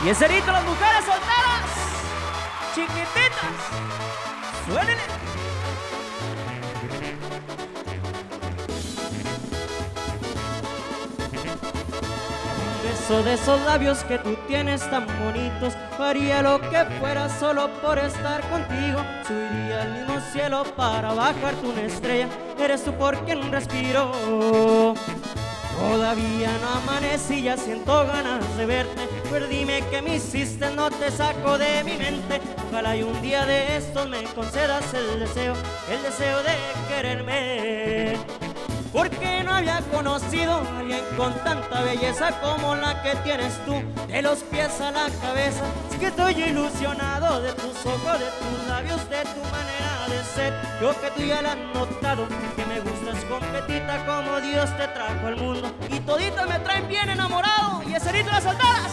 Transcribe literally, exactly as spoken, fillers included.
Y ese grito, las mujeres solteras, chiquititas, suénenle. Un beso de esos labios que tú tienes tan bonitos, haría lo que fuera solo por estar contigo. Subiría al mismo cielo para bajarte una estrella. Eres tú por quien respiro. Todavía no amanecí, ya siento ganas de verte. Pero dime qué me hiciste, no te saco de mi mente. Ojalá y un día de estos me concedas el deseo, el deseo de quererme. Porque no había conocido a alguien con tanta belleza como la que tienes tú, de los pies a la cabeza. Es que estoy ilusionado de tus ojos, de tus labios, de tu manera de ser. Yo que tú ya lo has notado, que me gustas completita como Dios te trajo al mundo. Y todita me traen bien enamorado. Y ese grito de la soltera.